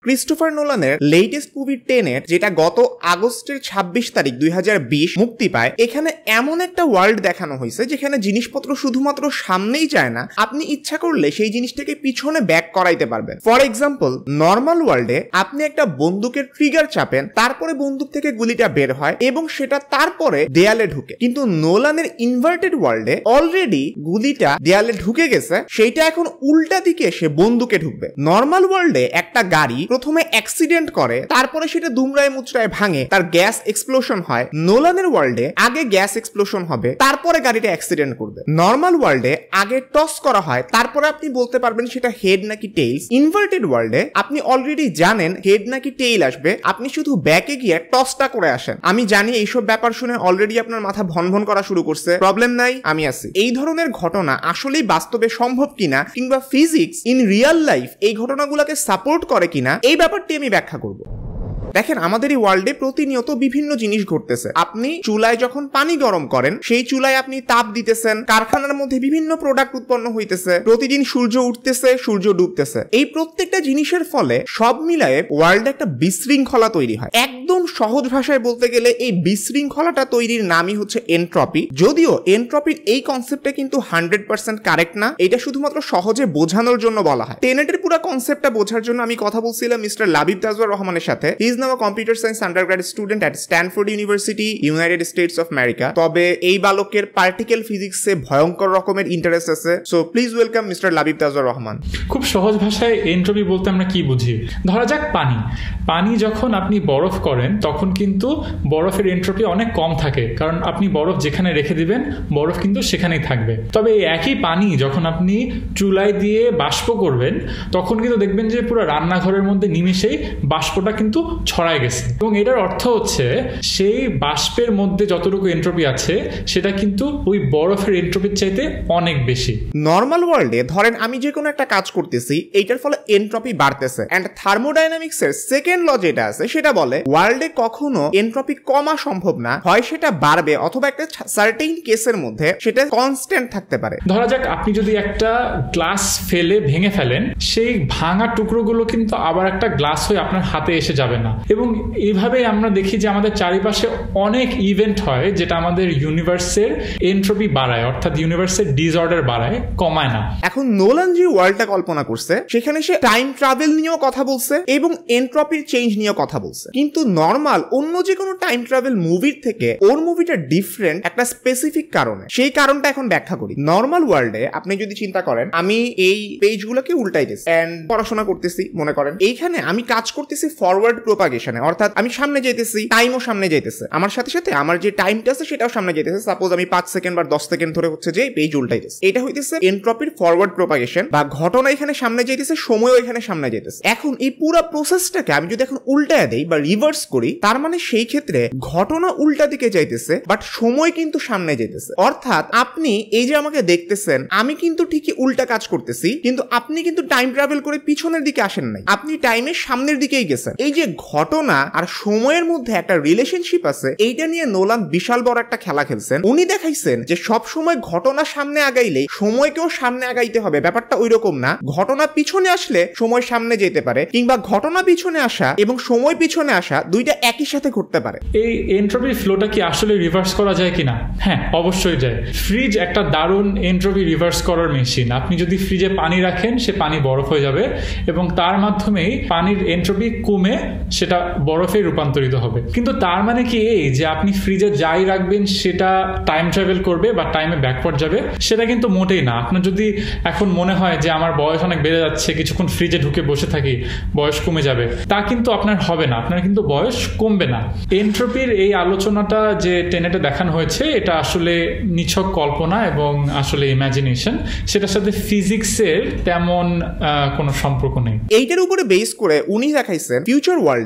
Christopher নোলানের latest movie Tenet, যেটা গত আগস্টের 26 তারিখ 2020 মুক্তি পায়, এখানে এমন একটা ওয়ার্ল্ড দেখানো হয়েছে যেখানে জিনিসপত্র শুধুমাত্র সামনেই যায় না, আপনি ইচ্ছা করলে সেই জিনিসটাকে পিছনে ব্যাক করাইতে পারবেন। ফর এক্সাম্পল, নর্মাল ওয়ার্ল্ডে আপনি একটা বন্দুকের ট্রিগার চাপেন, তারপরে বন্দুক থেকে গুলিটা বের হয় এবং সেটা তারপরে দেয়ালে ঢুকে। কিন্তু নোলানের ইনভার্টেড ওয়ার্ল্ডে অলরেডি গুলিটা দেয়ালে ঢুকে গেছে, সেইটা এখন উল্টা দিকে এসে বন্দুকে ঢুকবে। নর্মাল ওয়ার্ল্ডে একটা গাড়ি প্রথমে অ্যাক্সিডেন্ট করে, তারপরে সেটা দুমড়ায় মুচড়ায় ভাঙে, তার গ্যাস এক্সপ্লোশন হয়। নোলানের ওয়ার্ল্ডে আগে গ্যাস এক্সপ্লোশন হবে, তারপরে গাড়িটা অ্যাক্সিডেন্ট করবে। নর্মাল ওয়ার্ল্ডে আগে টস করা হয়, তারপরে আপনি বলতে পারবেন সেটা হেড নাকি টেইলস। ইনভার্টেড ওয়ার্ল্ডে আপনি অলরেডি জানেন হেড নাকি টেইল আসবে, আপনি শুধু ব্যাকে গিয়ে টসটা করে আসেন। আমি জানি এইসব ব্যাপার শুনে অলরেডি আপনার মাথা ভনভন করা শুরু করছে, প্রবলেম নাই, আমি আছি। এই ধরনের ঘটনা আসলেই বাস্তবে সম্ভব কিনা, কিংবা ফিজিক্স ইন রিয়েল লাইফ এই ঘটনাগুলোকে সাপোর্ট করে কিনা, এই ব্যাপারটি আমি ব্যাখ্যা করব। দেখেন, আমাদের এই ওয়ার্ল্ডে প্রতিনিয়ত বিভিন্ন জিনিস ঘটতেছে। আপনি চুলায় যখন পানি গরম করেন, সেই চুলায় আপনি তাপ দিতেছেন, কারখানার মধ্যে বিভিন্ন প্রোডাক্ট উৎপন্ন হইতেছে, প্রতিদিন সূর্য উঠতেছে, সূর্য ডুবতেছে। এই প্রত্যেকটা জিনিসের ফলে সব মিলায়ে ওয়ার্ল্ডে একটা বিশৃঙ্খলা তৈরি হয়। একদম সহজ ভাষায় বলতে গেলে এই বিশৃঙ্খলাটা তৈরির নামই হচ্ছে এনট্রপি। যদিও এনট্রপির এই কনসেপ্টটা কিন্তু 100% কারেক্ট না, এটা শুধুমাত্র সহজে বোঝানোর জন্য বলা হয়। টেনেটের পুরো কনসেপ্টটা বোঝার জন্য আমি কথা বলছিলাম মিস্টার লাবিব তাজওয়ার রহমানের সাথে। He is now a computer science undergrad student at Stanford University, United States of America. তবে এই বালকের পার্টিকেল ফিজিক্সে ভয়ঙ্কর রকমের ইন্টারেস্ট আছে। So please welcome mister Labib Tazwar Rahman. খুব সহজ ভাষায় এনট্রপি বলতে আমরা কি বুঝি? ধরা যাক পানি যখন আপনি বরফ করেন তখন কিন্তু বরফের এনট্রপি অনেক কম থাকে, কারণ আপনি বরফ যেখানে রেখে দিবেন বরফ কিন্তু সেখানেই থাকবে। তবে এই একই পানি যখন আপনি চুলায় দিয়ে বাষ্প করবেন তখন কিন্তু দেখবেন যে পুরো রান্নাঘরের মধ্যে নিমেষেই বাষ্পটা কিন্তু ছড়ায় গেছে। এবং এটার অর্থ হচ্ছে সেই বাষ্পের মধ্যে যতটুকু এনট্রপি আছে সেটা কিন্তু ওই বরফের এনট্রপির চাইতে অনেক বেশি। নর্মাল ওয়ার্ল্ডে ধরেন আমি যে কোনো একটা কাজ করতেছি, এইটার ফলে এনট্রপি বাড়তেছে। এন্ড থার্মোডাইনামিক্সের সেকেন্ড ল যেটা আছে সেটা বলে ওয়ার্ল্ডে কখনো এনট্রপি কমা সম্ভব না, হয় সেটা বাড়বে অথবা একটা সার্টেইন কেসের মধ্যে সেটা কনস্ট্যান্ট থাকতে পারে। ধরা যাক আপনি যদি একটা গ্লাস ফেলে ভেঙে ফেলেন, সেই ভাঙা টুকরোগুলো কিন্তু আবার একটা গ্লাস হয়ে আপনার হাতে এসে যাবে না। এবং এইভাবে আমরা দেখি যে আমাদের চারিপাশে অনেক ইভেন্ট হয় যেটা আমাদের ইউনিভার্সের এনট্রপি বাড়ায়, অর্থাৎ ইউনিভার্সের ডিসঅর্ডার বাড়ায়, কমায় না। এখন নোলান যে ওয়ার্ল্ডটা কল্পনা করছে সেখানে সে টাইম ট্রাভেল নিয়েও কথা বলছে এবং এনট্রপির চেঞ্জ নিয়েও কথা বলছে। কিন্তু নর্মাল অন্য যে কোনো টাইম ট্রাভেল মুভির থেকে ওর মুভিটা ডিফারেন্ট একটা স্পেসিফিক কারণে। সেই কারণটা এখন ব্যাখ্যা করি। নর্মাল ওয়ার্ল্ডে আপনি যদি চিন্তা করেন, আমি এই পেজগুলোকে উল্টাইতেছি এন্ড পড়াশোনা করতেছি, মনে করেন এইখানে আমি কাজ করতেছি ফরওয়ার্ড প্রোপাগেশনে, অর্থাৎ আমি সামনে যাইতেছি, টাইমও সামনে যাইতেছে, আমার সাথে সাথে আমার যে টাইমটা আছে সেটাও সামনে যাইতেছে। সাপোজ আমি 5 সেকেন্ড বা 10 সেকেন্ড ধরে হচ্ছে যে পেজ উল্টাইতেছে, এটা হইতেছে এনট্রপির ফরওয়ার্ড প্রোপাগেশন, বা ঘটনা এখানে সামনে যাইতেছে, সময়ও এখানে সামনে যাইতেছে। এখন এই পুরো প্রসেসটাকে আমি যদি এখন উল্টায় দেই বা রিভার্স করি, তার মানে সেই ক্ষেত্রে ঘটনা উল্টা দিকে যাইতেছে বাট সময় কিন্তু সামনে যাইতেছে। অর্থাৎ আপনি এই যে আমাকে দেখতেছেন, আমি কিন্তু ঠিকই উল্টা কাজ করতেছি, কিন্তু আপনি কিন্তু টাইম ট্রাভেল করে পিছনের দিকে আসেন নাই, আপনি টাইমের সামনের দিকেই গেছেন। এই যে ঘটনা আর সময়ের মধ্যে একটা রিলেশনশিপ আছে, এইটা নিয়ে নোলান বিশাল বড় একটা খেলা খেলছেন। উনি দেখাইছেন যে সব সময় ঘটনা সামনে আগাইলে সময়কেও সামনে আগাইতে হবে, ব্যাপারটা ওই রকম না। ঘটনা পিছনে আসলে সময় সামনে যেতে পারে, কিংবা ঘটনা পিছনে আসা এবং সময় পিছনে আসা দুইটা একই সাথে ঘটতে পারে। এই এনট্রপি ফ্লোটা কি আসলে রিভার্স করা যায় কিনা? হ্যাঁ, অবশ্যই যায়। ফ্রিজ একটা দারুণ এনট্রপি রিভার্স করার মেশিন। আপনি যদি ফ্রিজে পানি রাখেন, সে পানি বরফ হয়ে যাবে এবং তার মাধ্যমেই পানির এনট্রপি কমে সেটা বরফে রূপান্তরিত হবে। কিন্তু তার মানে কি এই যে আপনি ফ্রিজে যাই রাখবেন সেটা টাইম ট্রাভেল করবে বা টাইমে ব্যাকওয়ার্ড যাবে? সেটা কিন্তু মোটেই না। আপনার যদি এখন মনে হয় যে আমার বয়স অনেক বেড়ে যাচ্ছে, কিছুক্ষণ ফ্রিজে ঢুকে বসে থাকি, বয়স কমে যাবে, তা কিন্তু আপনার হবে না, আপনার কিন্তু বয়স কমবে না। এনট্রপির এই আলোচনাটা যে টেনেটে দেখানো হয়েছে, এটা আসলে নিছক কল্পনা এবং আসলে ইমাজিনেশন, সেটার সাথে ফিজিক্সের তেমন কোনো সম্পর্ক নেই। এইটার উপরে বেস করে উনি দেখাইছেন ফিউচার ওয়ার্ল্ডে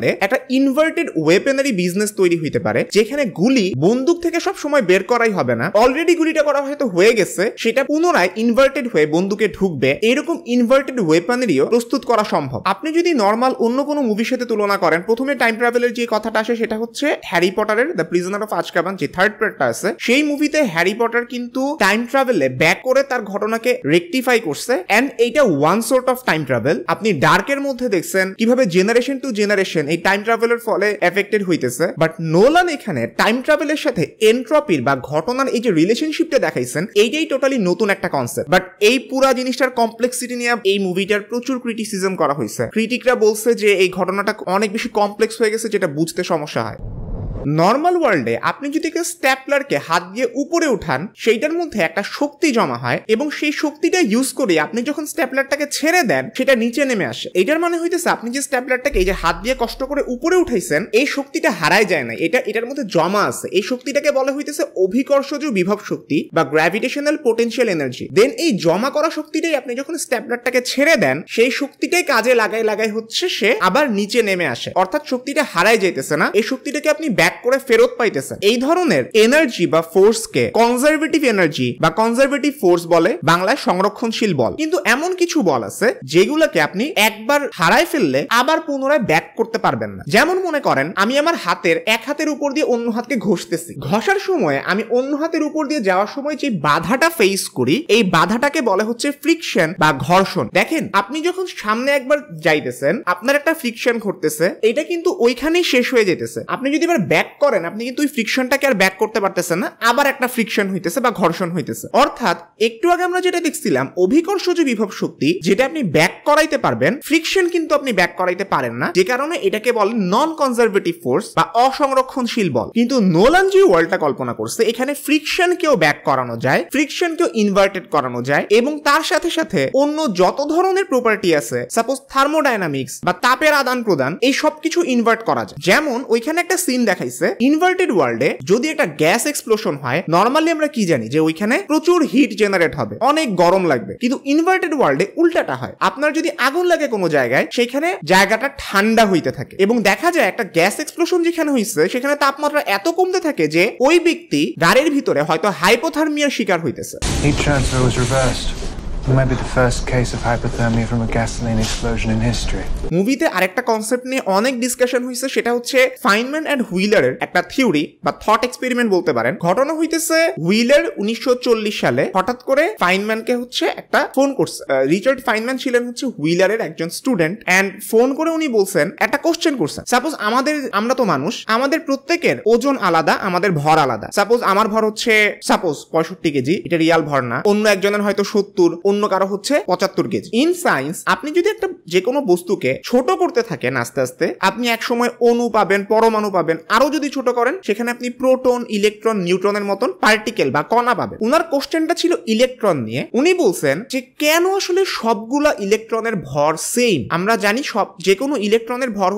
একটা ইনভার্টেড ওয়েপেনারি বিজনেস তৈরি হইতে পারে, যেখানে গুলি বন্দুক থেকে সব সময় বের করাই হবে না, অলরেডি গুলিটা করা হয়তো হয়ে গেছে, সেটা পুনরায় ইনভার্টেড হয়ে বন্দুকে ঢুকবে, এরকম ইনভার্টেড ওয়েপেনারিও প্রস্তুত করা সম্ভব। আপনি যদি নর্মাল অন্য কোনো মুভির সাথে তুলনা করেন, প্রথমে টাইম ট্রাভেলের যে কথাটা আসে সেটা হচ্ছে হ্যারি পটারের দ্য প্রিজনার অফ আজকাবান, যে থার্ড পার্টটা আছে, সেই মুভিতে হ্যারি পটার কিন্তু টাইম ট্রাভেলে ব্যাক করে তার ঘটনাকে রেকটিফাই করছে, এন্ড এইটা one sort of time travel. আপনি ডার্কের মধ্যে দেখছেন কিভাবে জেনারেশন টু জেনারেশন এই টাইম ট্রাভেলের ফলে এফেক্টেড হইতেছে, বাট নোলান এখানে টাইম ট্রাভেলের সাথে এনট্রপির বা ঘটনার এই যে রিলেশনশিপটা দেখাইছেন, এইটাই টোটালি নতুন একটা কনসেপ্ট। বাট এই পুরা জিনিসটার কমপ্লেক্সিটি নিয়ে এই মুভিটার প্রচুর ক্রিটিসিজম করা হয়েছে। ক্রিটিকরা বলছে যে এই ঘটনাটা অনেক বেশি কমপ্লেক্স হয়ে গেছে, যেটা বুঝতে সমস্যা হয়। নর্মাল ওয়ার্ল্ডে আপনি যদি স্ট্যাপলারকে হাত দিয়ে উপরে উঠান, সেইটার মধ্যে একটা শক্তি জমা হয় এবং সেই শক্তিটা ইউজ করে আপনি যখন স্ট্যাপলারটাকে ছেড়ে দেন সেটা নিচে নেমে আসে। এটার মানে হইতেছে আপনি যে স্ট্যাপলারটাকে এই যে হাত দিয়ে কষ্ট করে উপরে উঠাইছেন, এই শক্তিটা হারায় যায় না, এটার মধ্যে জমা আছে। এই শক্তিটাকে বলা হইতেছে অভিকর্ষজ বিভব শক্তি বা গ্র্যাভিটেশনাল পোটেনশিয়াল এনার্জি। দেন এই জমা করা শক্তিটাই আপনি যখন স্ট্যাপলারটাকে ছেড়ে দেন, সেই শক্তিটাই কাজে লাগাই হচ্ছে সে আবার নিচে নেমে আসে, অর্থাৎ শক্তিটা হারায় যাইতেছে না, এই শক্তিটাকে আপনি ব্যাক করে ফেরত পাইতেছেন। এই ধরনের এনার্জি বা ফোর্সকে কনজারভেটিভ এনার্জি বা কনজারভেটিভ ফোর্স বলে, বাংলায় সংরক্ষণশীল বল। কিন্তু এমন কিছু বল আছে যেগুলোকে আপনি একবার হারায় ফেললে আবার পুনরায় ব্যাক করতে পারবেন না। যেমন মনে করেন আমি আমার এক হাতের উপর দিয়ে অন্য হাতকে ঘষতেছি, ঘষার সময় আমি অন্য হাতের উপর দিয়ে যাওয়ার সময় যে বাধাটা ফেস করি, এই বাধাটাকে বলে হচ্ছে ফ্রিকশন বা ঘর্ষণ। দেখেন আপনি যখন সামনে একবার যাইতেছেন, আপনার একটা ফ্রিকশন ঘটতেছে, এটা কিন্তু ওইখানেই শেষ হয়ে যেতেছে। আপনি যদি এবার ব্যাক করেন, আপনি কিন্তু ওই ফ্রিকশনটাকে আর ব্যাক করতে পারতেছেন না, আবার একটা ফ্রিকশন হইতেছে বা ঘর্ষণ হইতেছে। অর্থাৎ একটু আগে আমরা যেটা দেখছিলাম অভিকর্ষজ বিভব শক্তি, যেটা আপনি ব্যাক করাইতে পারবেন, ফ্রিকশন কিন্তু আপনি ব্যাক করাইতে পারেন না, যে কারণে এটাকে বলে নন কনজারভেটিভ ফোর্স বা অসংরক্ষণশীল বল। কিন্তু নোলান যে ওয়ার্ল্ডটা কল্পনা করছে, এখানে ফ্রিকশনকেও ব্যাক করানো যায়, ফ্রিকশনকেও ইনভার্টেড করানো যায়, এবং তার সাথে সাথে অন্য যত ধরনের প্রপার্টি আছে, সাপোজ থার্মোডাইনামিক্স বা তাপের আদান প্রদান, এই সবকিছু ইনভার্ট করা যায়। যেমন ওইখানে একটা সিন দেখাইছে, ইনভার্টেড ওয়ার্ল্ডে যদি একটা গ্যাস এক্সপ্লোশন হয়, নরমালি আমরা কি জানি যে ওইখানে প্রচুর হিট জেনারেট হবে, অনেক গরম লাগবে, কিন্তু ইনভার্টেড ওয়ার্ল্ডে উল্টাটা হয়। আপনার যদি আগুন লাগে কোনো জায়গায়, সেখানে জায়গাটা ঠান্ডা হইতে থাকে, এবং দেখা যায় একটা গ্যাস এক্সপ্লোশন যেখানে হইছে সেখানে তাপমাত্রা এত কমতে থাকে যে ওই ব্যক্তি গাড়ির ভিতরে হয়তো হাইপোথার্মিয়ার শিকার হইতেছে। Heat transfer was reversed. It might be the first case of hypothermia from a gasoline explosion in history. মুভিতে আরেকটা কনসেপ্ট নিয়ে অনেক ডিসকাশন হয়েছে, সেটা হচ্ছে ফাইনম্যান এন্ড হুইলারের একটা থিওরি বা থট এক্সপেরিমেন্ট বলতে পারেন। ঘটনা হইতেছে হুইলার 1940 সালে হঠাৎ করে ফাইনম্যানকে একটা ফোন করছে। রিচার্ড ফাইনম্যান ছিলেন হুইলারের একজন স্টুডেন্ট, এন্ড ফোন করে উনি বলছেন, একটা কোশ্চেন করছেন, সাপোজ আমরা তো মানুষ, আমাদের প্রত্যেকের ওজন আলাদা, আমাদের ভর আলাদা। সাপোজ আমার ভর সাপোজ 65 কেজি, এটা রিয়াল ভর না, অন্য একজনের হয়তো 70, অন্য কারো 75 কেজি। ইন সায়েন্স আপনি যদি একটা যে কোনো বস্তুকে ছোট করতে থাকেন আস্তে আস্তে, আপনি এক সময় অণু পাবেন, পরমাণু পাবেন, আরো যদি ছোট করেন সেখানে আপনি প্রোটন, ইলেকট্রন, নিউট্রনের মতন পার্টিকেল বা কণা পাবেন। উনার কোশ্চেনটা ছিল ইলেকট্রন নিয়ে। উনি বলছেন যে কেন আসলে সবগুলা ইলেকট্রনের ভর সেম? আমরা জানি যে কোনো ইলেকট্রনের ভর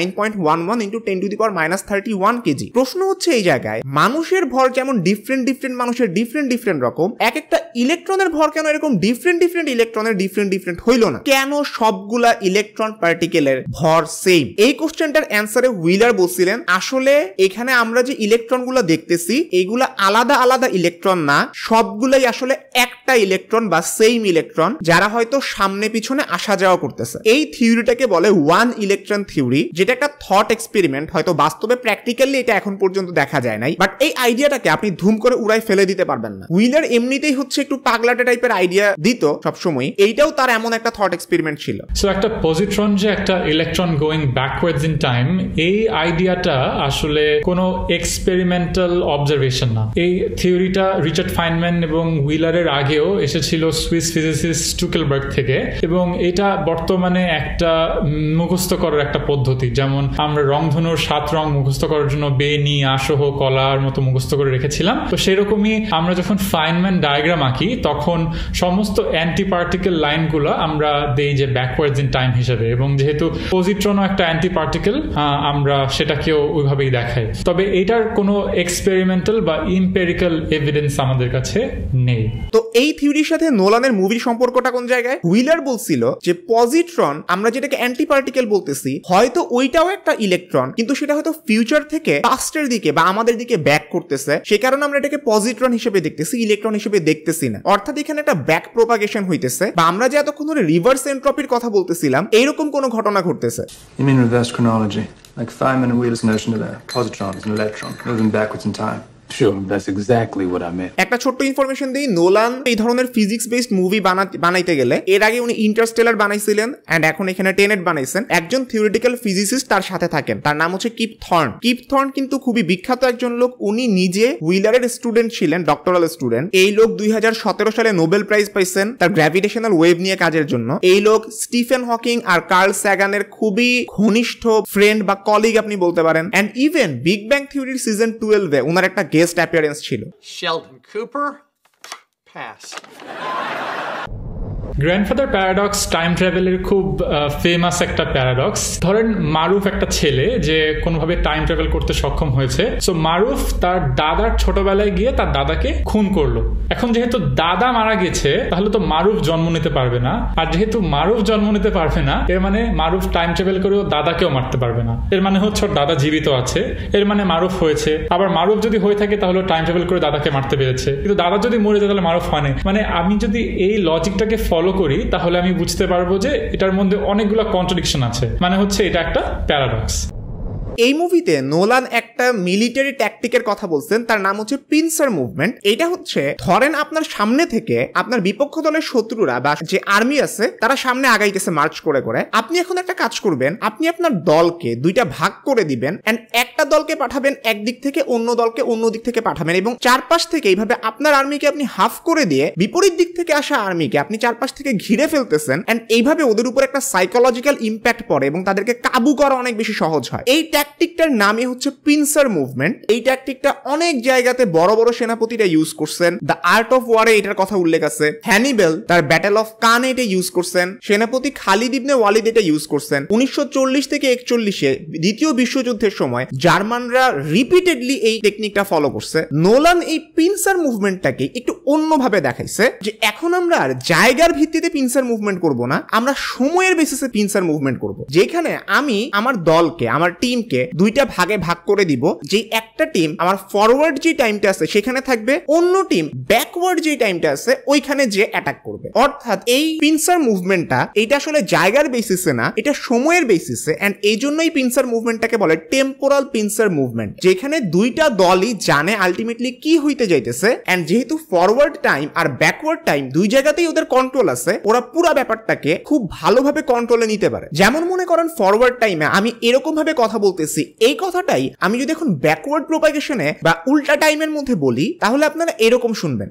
9.11 × 10⁻31 কেজি। প্রশ্ন এই জায়গায়, মানুষের ভর যেমন ডিফারেন্ট মানুষের ডিফারেন্ট রকম, একটা ইলেকট্রনের ভর কেন এরকম ডিফারেন্ট ইলেকট্রনের ডিফারেন্ট হইল না? কেন সবগুলা ইলেকট্রন পার্টিকেলের ভর সেম? এই কোশ্চেনটার অ্যান্সারে হুইলার বলছিলেন, আসলে এখানে আমরা যে ইলেকট্রনগুলো দেখতেছি, এইগুলা আলাদা আলাদা ইলেকট্রন না, সবগুলাই আসলে একটা ইলেকট্রন বা সেম ইলেকট্রন, যারা হয়তো সামনে পিছনে আসা যাওয়া করতেছে। এই থিওরিটাকে বলে ওয়ান ইলেকট্রন থিওরি, যেটা একটা থট এক্সপেরিমেন্ট। হয়তো বাস্তবে প্র্যাকটিক্যালি এটা এখন পর্যন্ত দেখা যায় নাই, বাট এই আইডিয়াটাকে আপনি ধুম করে উড়াই ফেলে দিতে পারবেন না। হুইলার এমনিতেই একটু পাগলাটে টাইপের আইডিয়া দিত সবসময়, এইটাও তার এমন একটা থট এক্সপেরিমেন্ট ছিল। সো একটা পজিট্রন যে একটা electron going backwards in time, এই আইডিয়াটা আসলে কোনো এক্সপেরিমেন্টাল অবজারভেশন না। এই থিওরিটা রিচার্ড ফাইনম্যান এবং হুইলারের আগেও এসেছিল সুইস ফিজিসিস্ট স্টুকেলবার্গ থেকে, এবং এটা বর্তমানে একটা মুখস্থ করার একটা পদ্ধতি। যেমন আমরা রংধনুর 7 রং মুখস্থ করার জন্য বেনি, আসহ, কলার মতো মুখস্থ করে রেখেছিলাম, তো সেরকমই আমরা যখন ফাইনম্যান ডায়াগ্রাম আঁকি তখন সমস্ত অ্যান্টি পার্টিকেল লাইনগুলো আমরা দেই যে ব্যাকওয়ার্ডস ইন টাইম হিসেবে, এবং যেহেতু পজিট্রনও একটা অ্যান্টি পার্টিকেল, আমরা সেটাকেও ওইভাবেই দেখাই। তবে এটার কোনো এক্সপেরিমেন্টাল বা ইম্পেরিক্যাল এভিডেন্স আমাদের কাছে নেই। তো এই থিওরির সাথে নোলানের মুভির সম্পর্কটা কোন জায়গায়? হুইলার বলছিল যে পজিট্রন, আমরা যেটাকে অ্যান্টি পার্টিকেল বলতেছি, হয়তো ওইটাও একটা ইলেকট্রন, কিন্তু সেটা হয়তো ফিউচার থেকে পাস্টের দিকে বা আমাদের দিকে ব্যাক করতেছে, সে কারণে আমরা এটাকে পজিট্রন হিসেবে দেখতেছি, ইলেকট্রন হিসেবে দেখতেছি না। অর্থাৎ এখানে একটা ব্যাক প্রোপাগেশন হইতেছে, বা আমরা যে এতক্ষণ ধরে রিভার্স এন্ট্রপির কথা বলতেছিলাম এইরকম কোনো ঘটনা ঘটতেছে। You mean reverse chronology, like Feynman and Wheeler's notion of a positron as an electron moving backwards in time? Sure, that's exactly what I meant. একটা ছোট্ট ইনফরমেশন দিই, নোলান এই ধরনের ফিজিক্স বেসড মুভি বানাইতে গেলে এর আগে উনি ইন্টারস্টেলার বানাইছিলেন এন্ড এখন এখানে টেনেট বানাইছেন। একজন থিওরিটিক্যাল ফিজিসিস্ট তার সাথে থাকেন, তার নাম হচ্ছে কিপ থর্ন। কিপ থর্ন কিন্তু খুবই বিখ্যাত একজন লোক, উনি নিজে হুইলারের স্টুডেন্ট ছিলেন, ডক্টরাল স্টুডেন্ট। এই লোক 2017 সালে নোবেল প্রাইজ পাইছেন তার গ্র্যাভিটেশনাল ওয়েভ নিয়ে কাজের জন্য। এই লোক স্টিফেন হকিং আর কার্ল স্যাগানের খুবই ঘনিষ্ঠ ফ্রেন্ড বা কলিগ আপনি বলতে পারেন। এন্ড ইভেন বিগ ব্যাং থিওরির সিজন 12-এ ওনার একটা গেস্ট অ্যাপিয়ারেন্স ছিল। Sheldon Cooper? Pass. Grandfather paradox time ট্রাভেলের খুব ফেমাস একটা প্যারাডক্স। ধরেন মারুফ একটা ছেলে যে কোনোভাবে টাইম ট্রাভেল করতে সক্ষম হয়েছে। সো মারুফ তার দাদার ছোটবেলায় গিয়ে তার দাদাকে খুন করলো। এখন যেহেতু দাদা মারা গেছে তাহলে তো মারুফ জন্ম নিতে পারবে না, আর যেহেতু মারুফ জন্ম নিতে পারবে না এর মানে মারুফ টাইম ট্রাভেল করেও দাদাকেও মারতে পারবে না। এর মানে হচ্ছে ওর দাদা জীবিত আছে, এর মানে মারুফ হয়েছে। আবার মারুফ যদি হয়ে থাকে তাহলে টাইম ট্রাভেল করে দাদাকে মারতে পেরেছে, কিন্তু দাদা যদি মরে যায় তাহলে মারুফ হয়নি। মানে আমি যদি এই লজিকটাকে ফলো করি তাহলে আমি বুঝতে পারবো যে এটার মধ্যে অনেকগুলো কন্ট্রাডিকশন আছে, মানে হচ্ছে এটা একটা প্যারাডক্স। এই মুভিতে নোলান একটা মিলিটারি ট্যাকটিকের কথা বলছেন, তার নাম হচ্ছে পিনসার মুভমেন্ট। এটা হচ্ছে ধরেন আপনার সামনে থেকে আপনার বিপক্ষ দলের শত্রুরা বা যে আর্মি আছে তারা সামনে আগাইতেছে মার্চ করে করে। আপনি এখন একটা কাজ করবেন, আপনি আপনার দলকে দুইটা ভাগ করে দিবেন এন্ড একটা দলকে পাঠাবেন একদিক থেকে, অন্য দলকে অন্য দিক থেকে পাঠাবেন, এবং চারপাশ থেকে এইভাবে আপনার আর্মিকে আপনি হাফ করে দিয়ে বিপরীত দিক থেকে আসা আর্মিকে আপনি চারপাশ থেকে ঘিরে ফেলতেছেন। এন্ড এইভাবে ওদের উপর একটা সাইকোলজিক্যাল ইম্প্যাক্ট পড়ে এবং তাদেরকে কাবু করা অনেক বেশি সহজ হয়। এই ট্যাকটিকটার নামই হচ্ছে পিনসার মুভমেন্ট। এই ট্যাকটিকটা অনেক জায়গাতে বড় বড় সেনাপতিরা ইউজ করছেন। দ্য আর্ট অফ ওয়ারে এটার কথা উল্লেখ আছে। হ্যানিবেল তার ব্যাটেল অফ কানে এটা ইউজ করছেন। সেনাপতি খালিদ ইবনে ওয়ালিদ এটা ইউজ করছেন। 1940 থেকে 41-এ দ্বিতীয় বিশ্বযুদ্ধের সময় জার্মানরা রিপিটেডলি এই টেকনিকটা ফলো করছে। নোলান এই পিনসার মুভমেন্টটাকে একটু অন্যভাবে দেখাইছে যে এখন আমরা আর জায়গার ভিত্তিতে পিনসার মুভমেন্ট করব না, আমরা সময়ের বেসিসে পিনসার মুভমেন্ট করব। যেখানে আমি আমার দলকে, আমার টিমকে দুইটা ভাগে ভাগ করে দিব, যে একটা টিম আমার ফরওয়ার্ড যে টাইমটা আছে সেখানে থাকবে, অন্য টিম ব্যাকওয়ার্ড যে টাইমটা আছে ওইখানে যে অ্যাটাক করবে। অর্থাৎ এই পিনসার মুভমেন্টটা এটা আসলে জায়গার বেসিসে না, এটা সময়ের বেসিসে। এন্ড এই জন্যই পিনসার মুভমেন্টটাকে বলে টেম্পোরাল পিনসার মুভমেন্ট, যেখানে দুইটা দলই জানে আলটিমেটলি কি হইতে যাইতেছে। এন্ড যেহেতু ফরওয়ার্ড টাইম আর ব্যাকওয়ার্ড টাইম দুই জায়গাতেই ওদের কন্ট্রোল আছে, ওরা পুরো ব্যাপারটাকে খুব ভালোভাবে কন্ট্রোলে নিতে পারে। যেমন মনে করেন ফরওয়ার্ড টাইমে আমি এরকম ভাবে কথা বলতেছি, এই কথাটাই আমি যদি এখন ব্যাকওয়ার্ড প্রোপাগেশনে বা উল্টা টাইমের মধ্যে বলি তাহলে আপনারা এরকম শুনবেন।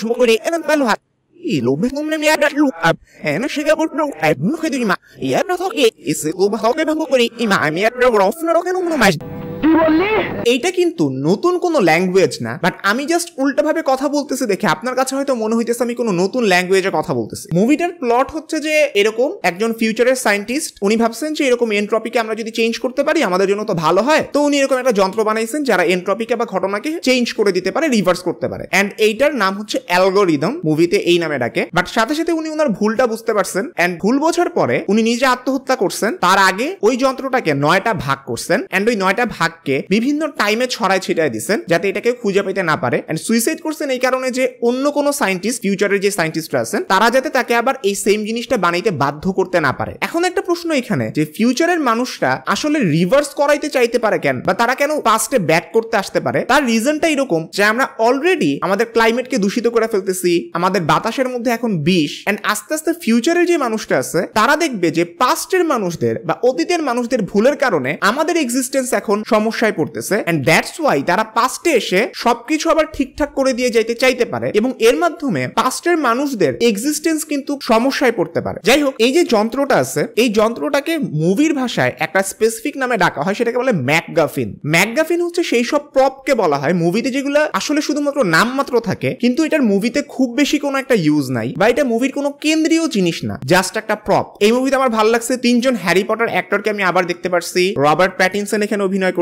এইটা কিন্তু নতুন কোনো ল্যাঙ্গুয়েজ না, বাট আমি জাস্ট উল্টাভাবে কথা বলতেছি দেখে আপনার কাছে হয়তো মনে হইতেছে আমি কোনো নতুন ল্যাঙ্গুয়েজে কথা বলতেছি। মুভিটার প্লট হচ্ছে যে এরকম একজন ফিউচারের সায়েন্টিস্ট, উনি ভাবছেন যে এরকম এন্ট্রপিকে আমরা যদি চেঞ্জ করতে পারি আমাদের জন্য তো ভালো হয়। তো উনি এরকম একটা যন্ত্র বানাইছেন যারা এন্ট্রপিকে বা ঘটনাকে চেঞ্জ করে দিতে পারে, রিভার্স করতে পারে। এন্ড এইটার নাম হচ্ছে অ্যালগোরিদম, মুভিতে এই নামে ডাকে। বাট সাথে সাথে উনি ওনার ভুলটা বুঝতে পারছেন এন্ড ভুল বোঝার পরে উনি নিজে আত্মহত্যা করছেন। তার আগে ওই যন্ত্রটাকে 9টা ভাগ করছেন এন্ড ওই 9টা ভাগকে বিভিন্ন টাইমে ছড়ায় ছিটায় দিচ্ছেন যাতে এটাকে খুঁজে পেতে না পারে। এন্ড সুইসাইড করছেন এই কারণে যে অন্য কোনো সায়েন্টিস্ট, ফিউচারের যে সায়েন্টিস্টরা আছেন তারা যাতে তাকে আবার এই সেম জিনিসটা বানাইতে বাধ্য করতে না পারে। এখন একটা প্রশ্ন এখানে যে ফিউচারের মানুষরা আসলে রিভার্স করাইতে চাইতে পারে কেন, বা তারা কেন পাস্টে ব্যাক করতে আসতে পারে? তার রিজনটা এরকম যে আমরা অলরেডি আমাদের ক্লাইমেটকে দূষিত করে ফেলতেছি, আমাদের বাতাসের মধ্যে এখন বিষ। এন্ড আস্তে আস্তে ফিউচারের যে মানুষটা আছে তারা দেখবে যে পাস্টের মানুষদের বা অতীতের মানুষদের ভুলের কারণে আমাদের এক্সিস্টেন্স এখন সমস্যায় পড়তেছে। এন্ড দ্যাটস ওয়াই তারা পাস্টে এসে সবকিছু আবার ঠিকঠাক করে দিয়ে যাইতে চাইতে পারে এবং এর মাধ্যমে পাস্টের মানুষদের এক্সিস্টেন্স কিন্তু সমস্যায় পড়তে পারে। যাই হোক, এই যে যন্ত্রটা আছে এই যন্ত্রটাকে মুভির ভাষায় একটা স্পেসিফিক নামে ডাকা হয়, সেটাকে বলে ম্যাকগাফিন। ম্যাকগাফিন হচ্ছে সেই সব প্রপকে বলা হয় মুভিতে যেগুলো আসলে শুধুমাত্র নামমাত্র থাকে, কিন্তু এটার মুভিতে খুব বেশি কোনো একটা ইউজ নাই বা এটা মুভির কোনো কেন্দ্রীয় জিনিস না, জাস্ট একটা প্রপ। এই মুভিতে আমার ভালো লাগছে 3জন হ্যারি পটার অ্যাক্টরকে আমি আবার দেখতে পারছি। রবার্ট প্যাটিনসন এখানে অভিনয় করছে,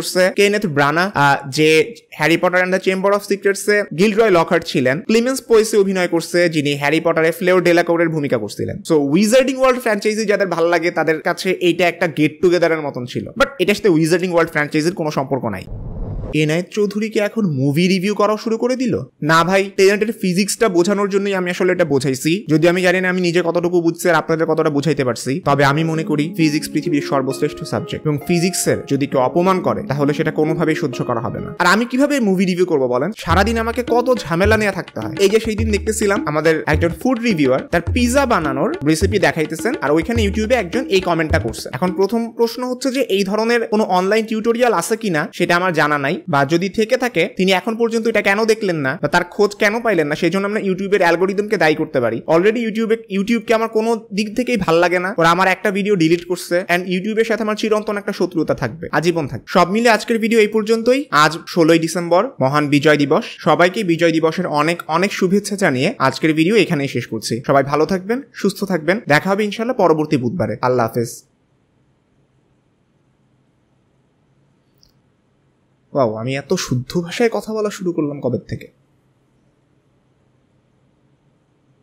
করছে কেনেথ ব্রানা, যে Harry Potter and the chamber of সিক্রেটসে গিলরয় লকহার্ট ছিলেন। ক্লিমেন্স পোয়েসে অভিনয় করছে, যিনি হ্যারি পটারে ফ্লেওর ডেলাকোরের ভূমিকা করছিলেন। সো উইজার্ডিং ওয়ার্ল্ড ফ্র্যাঞ্চাইজি যাদের ভালো লাগে তাদের কাছে এইটা একটা গেট টুগেদারের মতন ছিল, বাট এটার সাথে উইজার্ডিং ওয়ার্ল্ড ফ্র্যাঞ্চাইজির কোনো সম্পর্ক নাই। এনায়েত চৌধুরীকে এখন মুভি রিভিউ করা শুরু করে দিল? না ভাই, টেনেটের ফিজিক্সটা বোঝানোর জন্যই আমি আসলে এটা বোঝাইছি। যদি আমি জানি না আমি নিজে কতটুকু বুঝছি আর আপনাদের কতটা বুঝাইতে পারছি, তবে আমি মনে করি ফিজিক্স পৃথিবীর সর্বশ্রেষ্ঠ সাবজেক্ট, এবং ফিজিক্সের যদি কেউ অপমান করে তাহলে সেটা কোনোভাবেই সহ্য করা হবে না। আর আমি কিভাবে মুভি রিভিউ করবো বলেন? সারাদিন আমাকে কত ঝামেলা নিয়ে থাকতে হয়। এই যে সেই দিন দেখতেছিলাম আমাদের একজন ফুড রিভিউয়ার তার পিজা বানানোর রেসিপি দেখাইতেছেন, আর ওইখানে ইউটিউবে একজন এই কমেন্টটা করছে। এখন প্রথম প্রশ্ন হচ্ছে যে এই ধরনের কোনো অনলাইন টিউটোরিয়াল আছে কিনা সেটা আমার জানা নাই, বা যদি থেকে থাকে তিনি এখন পর্যন্ত এটা কেন দেখলেন না বা তার খোঁজ কেন পাইলেন না, সেই জন্য আমরা ইউটিউবের অ্যালগোরিদমকে দায়ী করতে পারি। অলরেডি ইউটিউবকে আমার কোনো দিক থেকেই ভাল লাগে না, ওরা আমার একটা ভিডিও ডিলিট করছে, এন্ড ইউটিউবের সাথে আমার চিরন্তন একটা শত্রুতা থাকবে, আজীবন থাকবে। সব মিলে আজকের ভিডিও এই পর্যন্তই। আজ 16ই ডিসেম্বর, মহান বিজয় দিবস। সবাইকে বিজয় দিবসের অনেক অনেক শুভেচ্ছা জানিয়ে আজকের ভিডিও এখানেই শেষ করছি। সবাই ভালো থাকবেন, সুস্থ থাকবেন, দেখা হবে ইনশাআল্লাহ পরবর্তী বুধবারে। আল্লাহ হাফেজ। ওয়াও, আমি এত শুদ্ধ ভাষায় কথা বলা শুরু করলাম কবে থেকে।